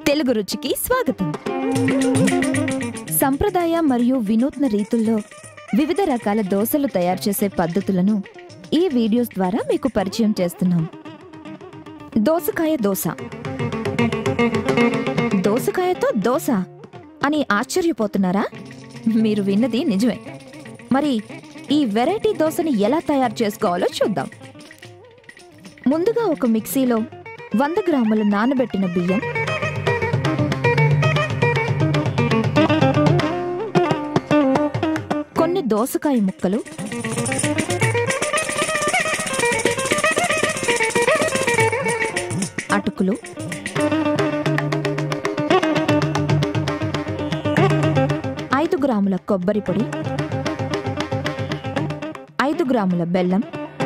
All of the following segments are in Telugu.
తెలుగు రుచికి స్వాగతం. సంప్రదాయ మరియు వినూత్న రీతుల్లో వివిధ రకాల దోసలు తయారు చేసే పద్ధతులను ఈ వీడియోస్ ద్వారా మీకు పరిచయం చేస్తున్నాం. దోసకాయ దోస. దోసకాయతో దోస అని ఆశ్చర్యపోతున్నారా? మీరు విన్నది నిజమే. మరి ఈ వెరైటీ దోసని ఎలా తయారు చేసుకోవాలో చూద్దాం. ముందుగా ఒక మిక్సీలో 100 గ్రాముల నానబెట్టిన బియ్యం, కొన్ని దోసకాయ ముక్కలు, అటుకులు, ఐదు గ్రాముల కొబ్బరి పొడి, 5 గ్రాముల బెల్లం,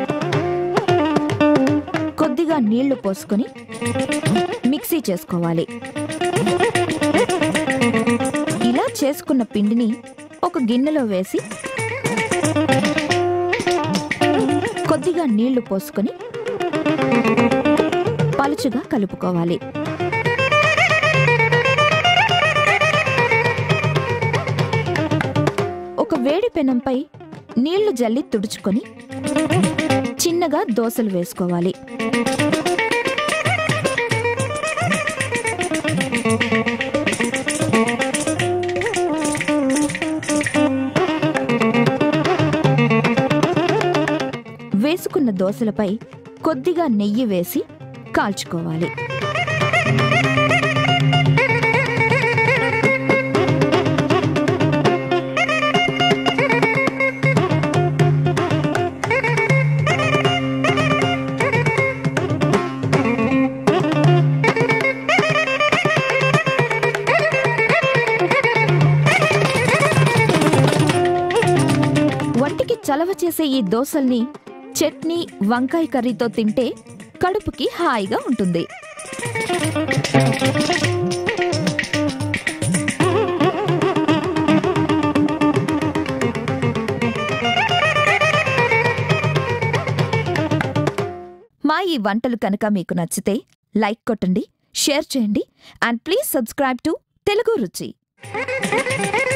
కొద్దిగా నీళ్లు పోసుకొని మిక్సీ చేసుకోవాలి. ఇలా చేసుకున్న పిండిని ఒక గిన్నెలో వేసి కొద్దిగా నీళ్లు పోసుకొని పలుచగా కలుపుకోవాలి. ఒక వేడి పెనంపై నీళ్లు జల్లి తుడుచుకొని చిన్నగా దోసలు వేసుకోవాలి. వేసుకున్న దోసలపై కొద్దిగా నెయ్యి వేసి కాల్చుకోవాలి. వంటికి చలవ చేసే ఈ దోసల్ని చట్నీ, వంకాయ కర్రీతో తింటే కడుపుకి హాయిగా ఉంటుంది. మా ఈ వంటలు కనుక మీకు నచ్చితే లైక్ కొట్టండి, షేర్ చేయండి, and please subscribe to Telugu రుచి.